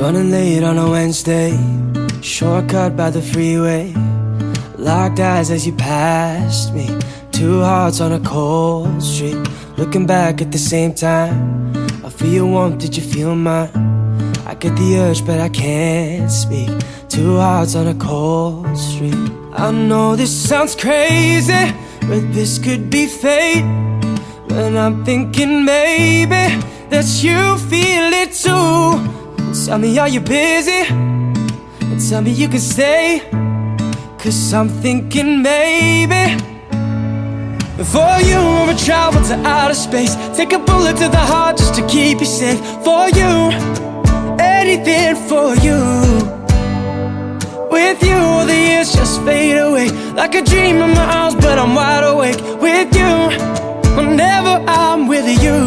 Running late on a Wednesday, shortcut by the freeway. Locked eyes as you passed me, two hearts on a cold street. Looking back at the same time, I feel your warmth, did you feel mine? I get the urge but I can't speak, two hearts on a cold street. I know this sounds crazy, but this could be fate. When I'm thinking maybe that you feel it too. Tell me, are you busy? And tell me you can stay, 'cause I'm thinking maybe for you I would travel to outer space, take a bullet to the heart just to keep you safe. For you, anything for you. With you all the years just fade away, like a dream in my arms but I'm wide awake. With you, whenever I'm with you.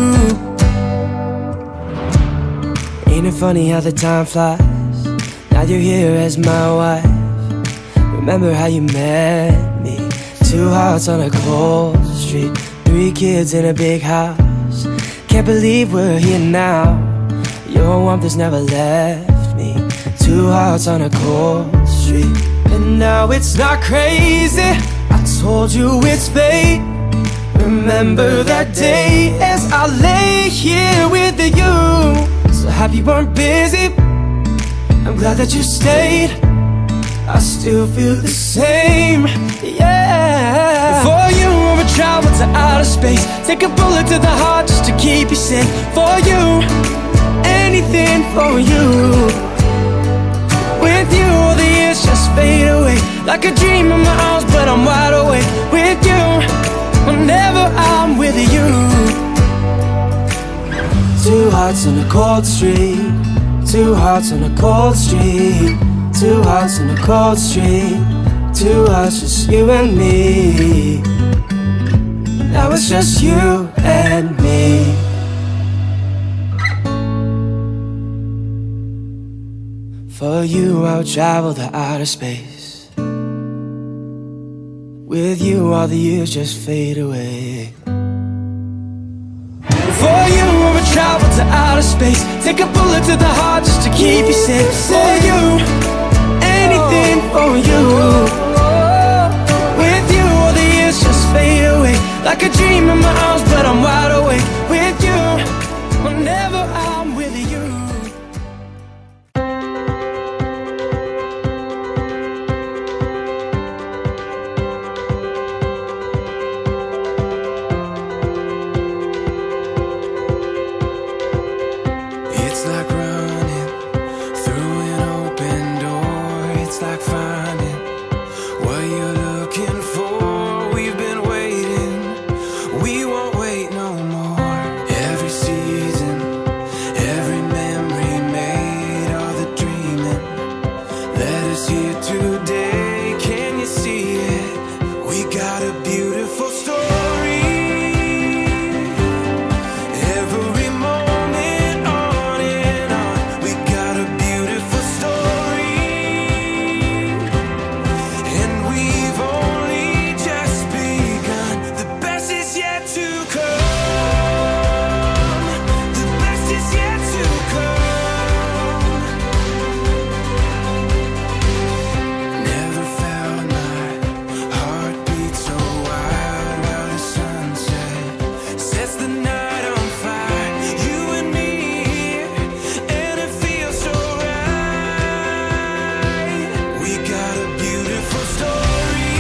Ain't it funny how the time flies? Now you're here as my wife. Remember how you met me? Two hearts on a cold street, three kids in a big house. Can't believe we're here now. Your warmth has never left me. Two hearts on a cold street. And now it's not crazy, I told you it's fate. Remember that day as I lay here with you. So happy you weren't busy, I'm glad that you stayed. I still feel the same, yeah. For you I would travel to outer space, take a bullet to the heart just to keep you safe. For you, anything for you. With you all the years just fade away, like a dream in my arms but I'm wide awake. With you, whenever I'm with you. Two hearts on a cold street, two hearts on a cold street, two hearts on a cold street, two hearts, just you and me. Now it's just you and me. For you I would travel to outer space. With you all the years just fade away. For you I would travel to outer space, take a bullet to the heart just to keep you safe. For you, anything for you. With you all the years just fade away, like a dream in my arms but I'm wide awake. With you, whenever I'm with you. It's like running through an open door. It's like finding what you're looking for. We've been waiting, we won't wait no more. Every season, every memory made, all the dreaming led us here today. Can you see it? We got a beautiful story. Every moment on and on, we got a beautiful story. And we've only just begun. The best is yet to come. The best is yet to come. Never felt my heart beat so wild while the sunset sets the night on fire. You and me here, and it feels so right. We got a beautiful story.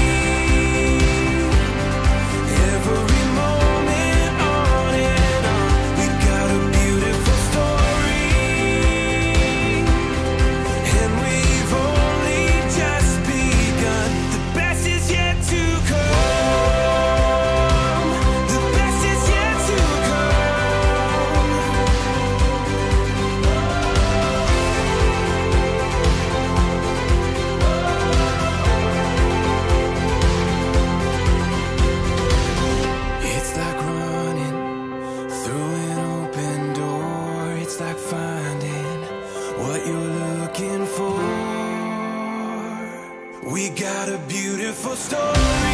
Every moment on and on, we got a beautiful story. And we've only just begun. The best is yet to come. The best is yet to come. It's like running through an open door. It's like finding what you're looking for. We got a beautiful story.